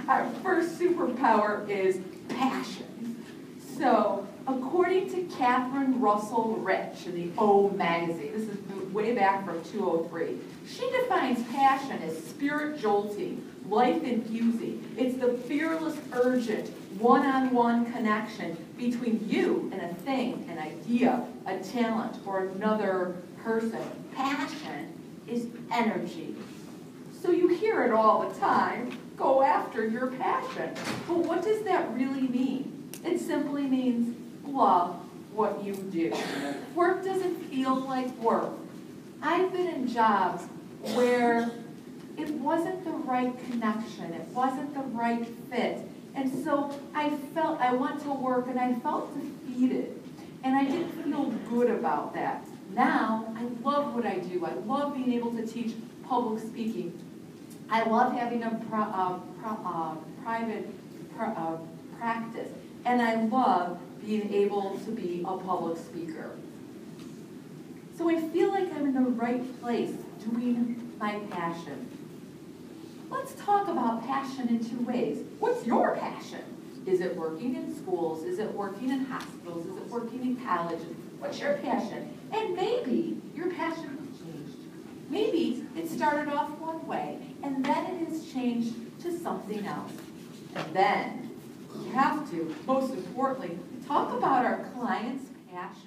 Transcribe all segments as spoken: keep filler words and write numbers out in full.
Our first superpower is passion. So, according to Catherine Russell Rich in the O magazine, this is way back from two oh three, she defines passion as spirit jolting, life infusing. It's the fearless, urgent, one-on-one connection between you and a thing, an idea, a talent, or another person. Passion is energy. So you hear it all the time, go after your passion. But what does that really mean? It simply means love what you do. Work doesn't feel like work. I've been in jobs where it wasn't the right connection, it wasn't the right fit. And so I felt, I went to work and I felt defeated. And I didn't feel good about that. Now, I love what I do. I love being able to teach public speaking. I love having a pro, uh, pro, uh, private pro, uh, practice. And I love being able to be a public speaker. So I feel like I'm in the right place doing my passion. Let's talk about passion in two ways. What's your passion? Is it working in schools? Is it working in hospitals? Is it working in colleges? What's your passion? And maybe your passion has changed. Maybe it started off one way, and then it has changed to something else. And then we have to, most importantly, talk about our clients' passion.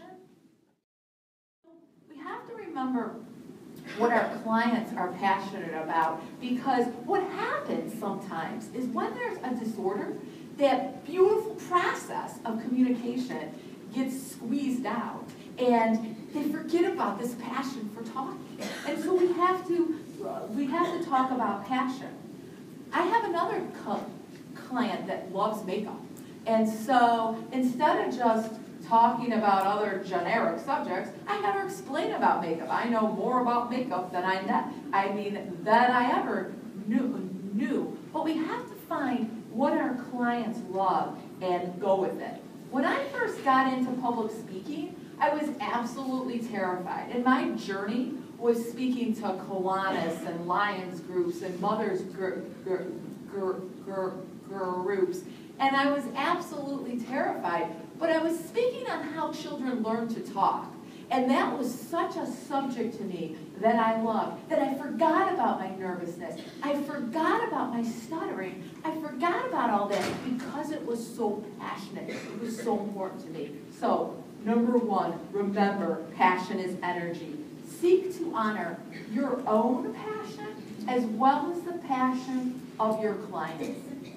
We have to remember what our clients are passionate about, because what happens sometimes is when there's a disorder, that beautiful process of communication gets squeezed out, and they forget about this passion for talking. And so we have to, we have to talk about passion. I have another client that loves makeup, and so instead of just talking about other generic subjects, I had her explain about makeup. I know more about makeup than I ne I mean than I ever knew, knew. But we have to find what our clients love and go with it. When I first got into public speaking, I was absolutely terrified. And my journey was speaking to Kiwanis and Lions groups and mothers gr gr gr gr groups. And I was absolutely terrified. But I was speaking on how children learn to talk. And that was such a subject to me that I loved, that I forgot about my nervousness. I forgot about my stuttering. I forgot about all that because it was so passionate. It was so important to me. So, number one, remember, passion is energy. Seek to honor your own passion as well as the passion of your clients.